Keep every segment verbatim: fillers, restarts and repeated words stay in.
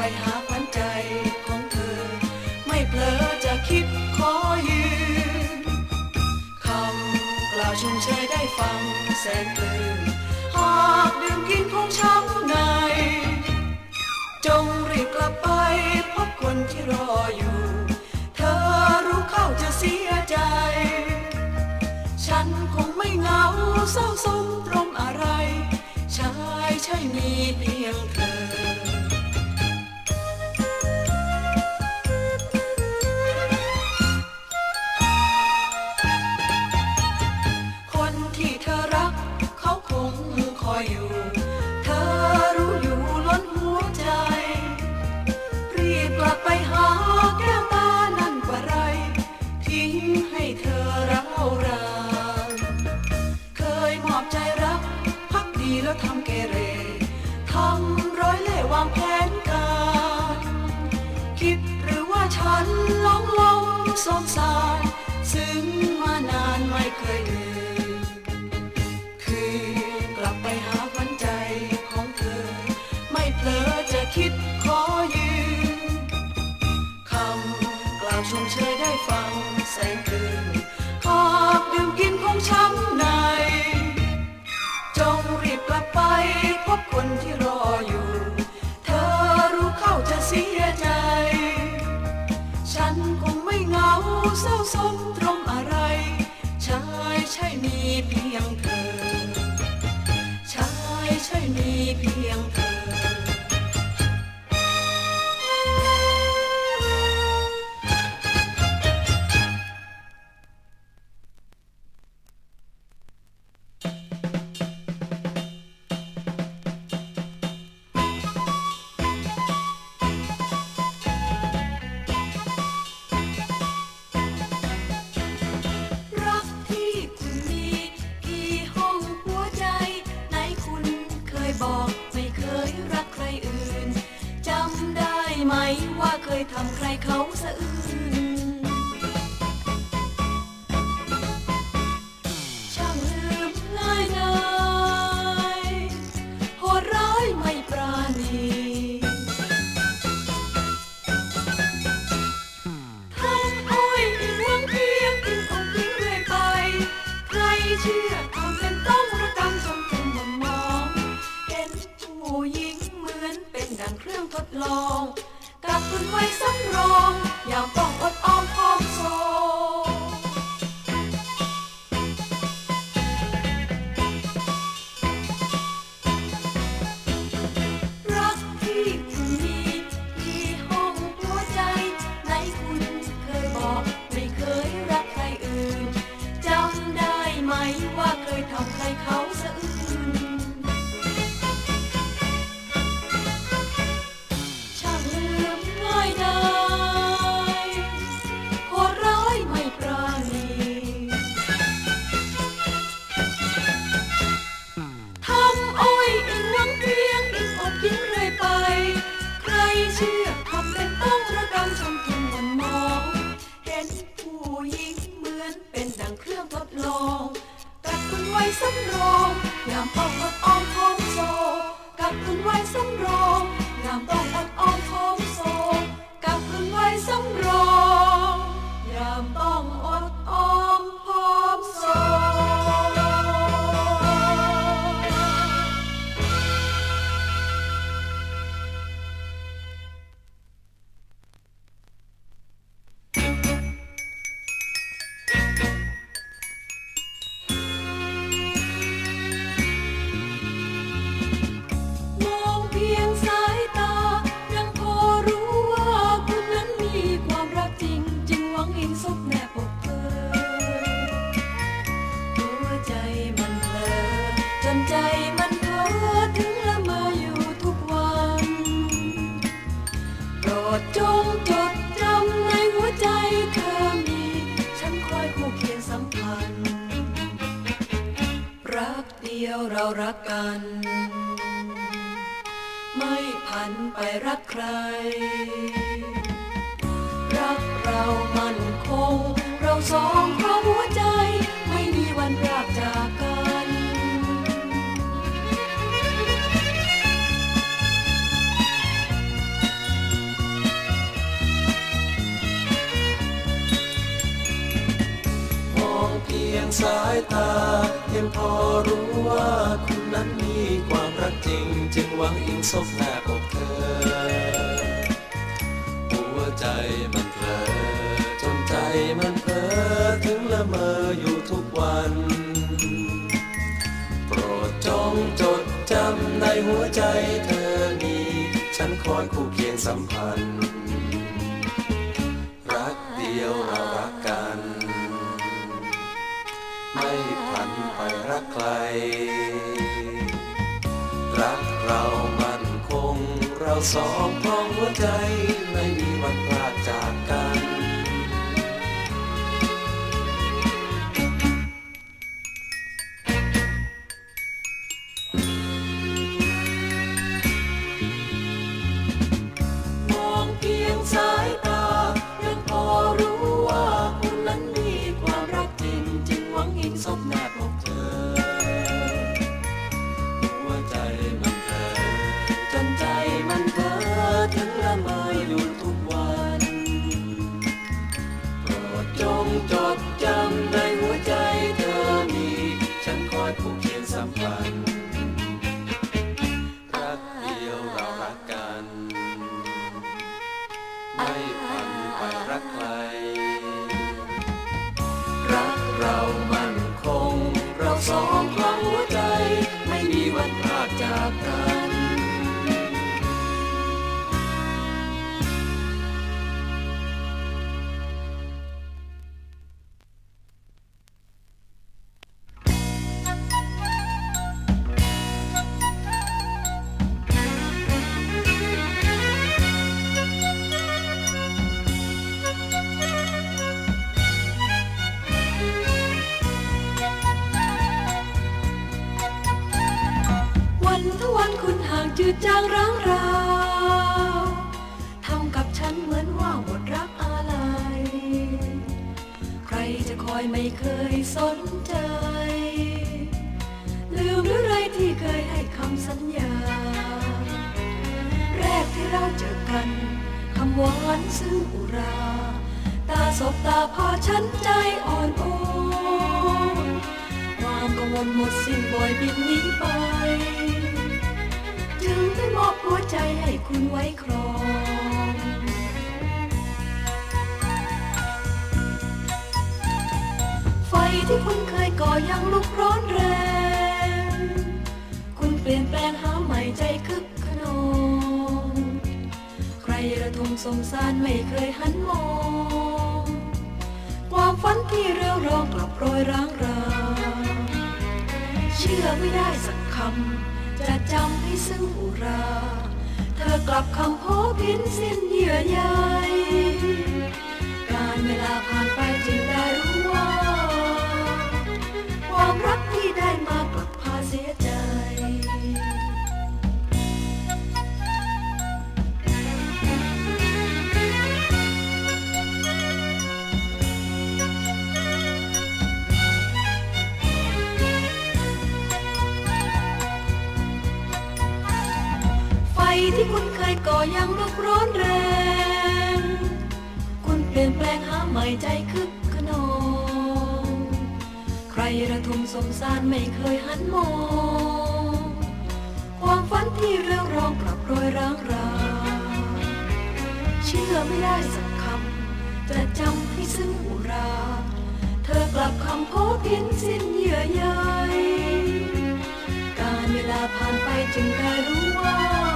หาขวัญใจของเธอไม่เผลอจะคิดขอยืมคำกล่าวชมเชยได้ฟังแสนปลื้มหากดื่มกินคงช้ำในจงรีบกลับไปพบคนที่รออยู่เธอรู้เข้าจะเสียใจฉันคงไม่เหงาเศร้าสมตรมอะไรชายใช่มีเพียงเธอคนที่เธอรักเขาคงคอยอยู่เธอรู้อยู่ล้นหัวใจรีบกลับไปหาแก้วตานั่นกว่าไรทิ้งให้เธอร้าวรานเคยมอบใจรักพักดีแล้วทำเกเรทำร้อยเล่ห์วางแผนการคิดหรือว่าฉันหลงหลงสงสารซึ้งมานานไม่เคยลืมคือกลับไปหาขวัญใจของเธอไม่เผลอจะคิดขอยืมคำกล่าวชมเชยได้ฟังแสนปลื้มหากดื่มกินคงช้ำในจงรีบกลับไปพบคนที่รออยู่เธอรู้เข้าจะเสียใจฉันคงไม่เหงาเศร้าสมตรมอะไรชายใช่มีเพียงเธอชายใช่มีเพียงเธอทำใครเขาสะอื้นช่างลืมง่ายดายโหดร้ายไม่ปราณีทำอ้อยอิงหวังเพียงอิงอกอิงเรื่อยไปใครเชื่อทำเป็นต้องระกำจำเป็นมามองเห็นผู้หญิงเหมือนเป็นดังเครื่องทดลองกักตุนไว้สำรองอย่าต้องอดออมพร้อมโซรักที่คุณมีที่ห้องหัวใจไหนคุณเคยบอกไม่เคยรักใครอื่นจำได้ไหมว่าเคยทำใครเขาสะอื้นสำรองยามต้องอดออมพร้อมโซกับคุณไว้สำรองยามต้องอดออมพร้อมโซกับคุณไว้สำรองยามต้องอดออมพร้อมโซจงจดจำในหัวใจเธอมีฉันคอยคู่เคียงสัมพันธ์รักเดียวเรารักกันไม่ผันไปรักใครรักเรามั่นคงเราสองครองหัวใจไม่มีวันพรากจากกันสายตายังพอรู้ว่าคุณนั้นมีความรักจริงจึงหวังอิงซบแนบอกเธอหัวใจมันเพลอจนใจมันเพ้อถึงละเมออยู่ทุกวันโปรดจงจดจำในหัวใจเธอนี้ฉันคอยคู่เคียงสัมพันธ์รักเดียวเรารักกันไม่พันไปรักใครรักเรามั่นคงเราสองพร้อมหัวใจไม่มีวันพลาดจากกันมองเพียงสายตายังพอรู้ว่าคุณนั้นมีความรักจริงจึงหวังอิงซบแนบอกเธอหัวใจมันเพ้อจนใจมันเพ้อถึงละเมออยู่ทุกวันโปรดจงจดจำในหัวใจเธอมีฉันคอยผูกเคียงสัมพันธ์รักเดียวเรารักกันไม่พันไปรักใครรักเรามั่นคงเราสองพร้อมหัวใจไม่มีวันพลาดจากกันจืดจางร้างราวทำกับฉันเหมือนว่าหมดรักอะไรใครจะคอยไม่เคยสนใจลืมหรือไรที่เคยให้คำสัญญาแรกที่เราเจอกันคำหวานซึ้งอุราตาสบตาพาฉันใจอ่อนโอนความกังวลหมดสิ้นบ่อยบินหนีไปจึงได้มอบหัวใจให้คุณไว้ครองไฟที่คุณเคยก่อยังลุกร้อนแรงคุณเปลี่ยนแปลงหาใหม่ใจคึกขนองใครระทมสงสารไม่เคยหันมองความฝันที่เร่าร้องกลับโปรยร้างราเชื่อไม่ได้สักคำจะจำให้ซึ้งอุราเธอกลับคำโพ้พินสิ้นเยื่อใยการเวลาผ่านไปจึงได้รู้ว่าความรักที่ได้มากลับพาเสียใจที่คุณเคยก่อยังลุกร้อนแรงคุณเปลี่ยนแปลงหาใหม่ใจคึกขนองใครระทมสงสารไม่เคยหันมองความฝันที่เร่าร้องกลับโรยร้างราเชื่อไม่ได้สักคำจะจำให้ซึ้งอุราเธอกลับคำโพ้พินสิ้นเยื่อใยการเวลาผ่านไปจึงได้รู้ว่า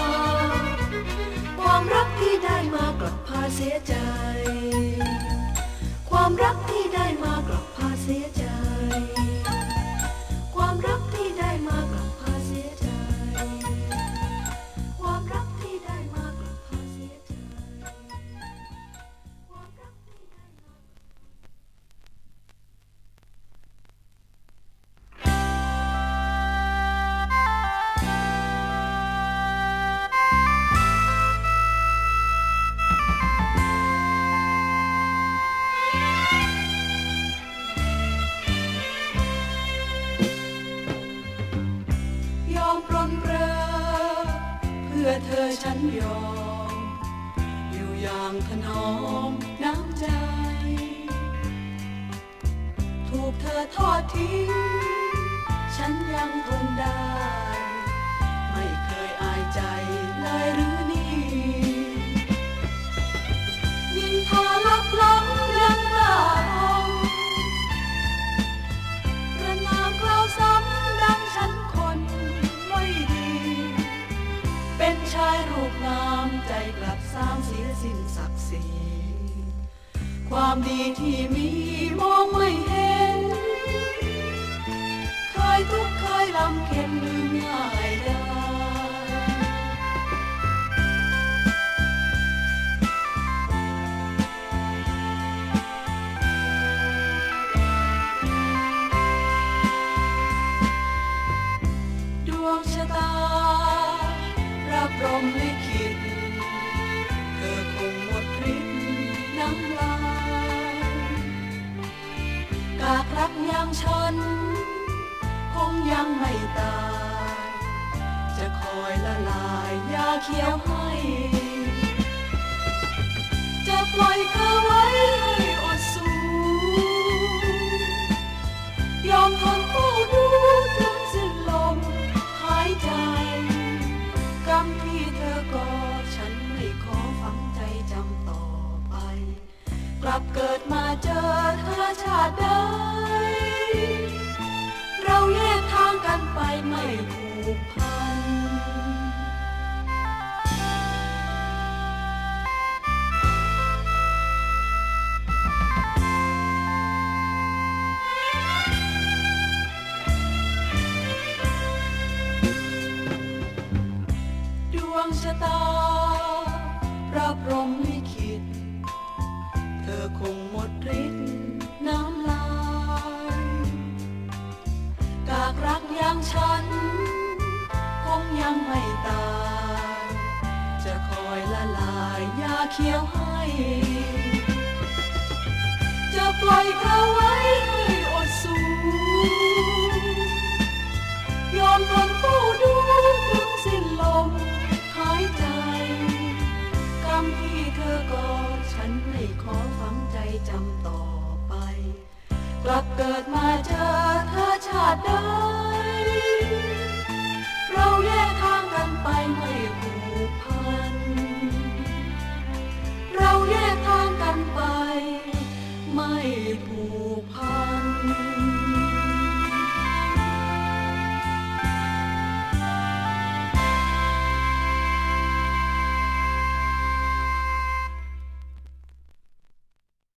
ความรักที่ได้มากลับพาเสียใจความรักที่ได้มากลับพาเสียใจความรักที่ได้มากลับพาเสียใจความรักที่ได้มากลับพาเสียใจความรักที่ได้มเธอฉันยอมอยู่อย่างถนอมน้ำใจถูกเธอทอดทิ้งฉันยังทนได้ไม่เคยอายใจเลยหรือนี่นินทาลับหลังยังบ้าประนามกล่าวซ้ำดังฉันคนไม่ดีเป็นชายรูปงามใจกลับสร้างเสียสิ้นศักดิ์ศรีความดีที่มีมองไม่เห็นเคยทุกข์เคยลำเค็ญลืมง่ายได้ดวงชะตารับรมลิขิตเธอคงหมดฤทธิ์น้ำลายกากรักอย่างฉันคงยังไม่ตายจะคอยละลายยาเขียวให้จะปล่อยเธอไว้ให้อดสูยอมทนผู้ดูถึงสิ้นลมหายใจกรรมที่เธอก่อฉันไม่ขอฝังใจจำต่อไปกลับเกิดมาเจอเธอชาติใดเราแยกทางกันไปไม่ผูกพันดวงชะตารับรมลิขิตเธอคงหมดฤทธิ์น้ำลายกากรักอย่างฉันคงยังไม่ตายจะคอยละลายยาเขียวให้จะปล่อยเธอไว้ให้อดสูยอมทน